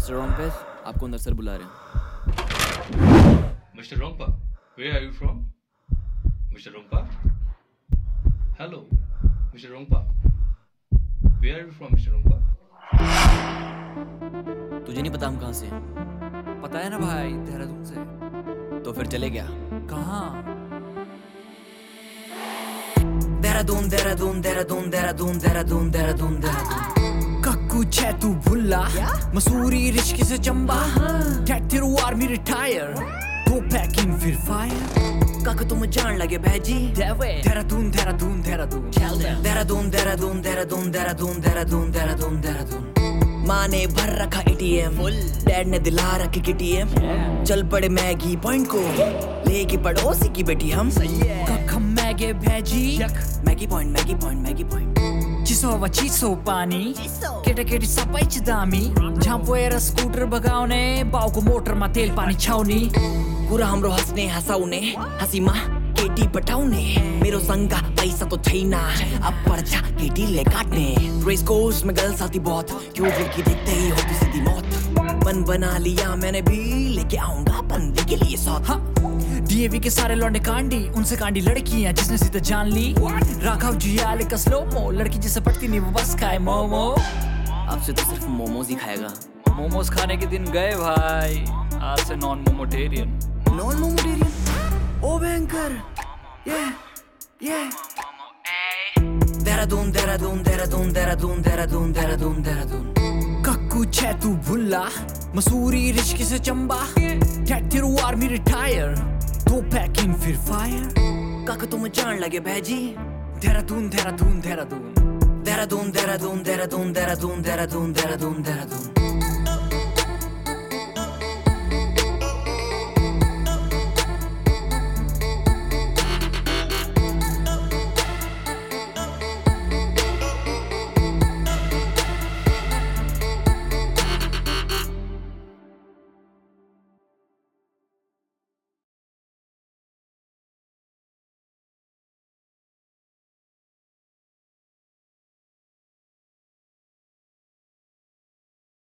Mister रोंगपे, आपको अंदर sir बुला रहे हैं। Mr. Rongpa, where are you from? Mr. Rongpa? Hello, Mr. Rongpa. Where are you from, Mr. Rongpa? तुझे नहीं पता हम कहाँ से हैं? पता है ना भाई, देहरादून से। तो फिर चले गया कहाँ? देहरादून देहरादून देहरादून देहरादून देहरादून देहरादून देहरादून कक्कू छे तू भुल्ला मसूरी रिश्की से चंबा कैथिरो आर्मी रिटायर दो पैकिंग फिर फायर कक तुम जान लगे भैजी देहरादून देहरादून देहरादून देहरादून देहरादून देहरादून देहरादून देहरादून देहरादून देहरादून माँ ने भर रखा एटीएम डैड ने दिला रखी केटीएम चल पड़े मैगी पॉइंट को लेके पड़ोसी की बेटी हम कक्कम मैगे भेजी Maggi point Maggi point Maggi point चिसो पानी केटा सबै दामी झाँपोएर स्कुटर बगाउने बाउको मोटरमा तेल पानी छाउने पूरा हाम्रो हँस्ने हँसाउने हाँसीमा केटी पठाउने मेरो सँगा पैसा तो छैन अब पर्छ केटीले काट्ने रेस कोर्स में गर्ल्स आती बहुत क्यों लड़की देखते ही होती सीधी मौत मन बना लिया मैंने भी लेके आऊंगा बंदे के लिए सौत डीएवी के सारे लौंडे कांडी उनसे कांडी लड़कियां जिसने सीधा जान ली राघव जियाले का स्लोमो लड़की जिसे पटती नहीं वो बस खाए मोमो अब से तो सिर्फ मोमोज ही खाएगा। मोमोज खाने के दिन गए भाई, आज से नॉन मोमोटेरियन। नॉन मोमोटेरियन ओ भयंकर ये देहरादून देहरादून देहरादून देहरादून देहरादून देहरादून देहरादून कक्कू छे तू भुल्ला मसूरी रिश्की से चंबा कैथिरो आर्मी रिटायर दो पैकिंग फिर फायर कक तुम जान लगे भैजी देहरादून देहरादून देहरादून देहरादून देहरादून देहरादून देहरादून देहरादून देहरादून देहरादून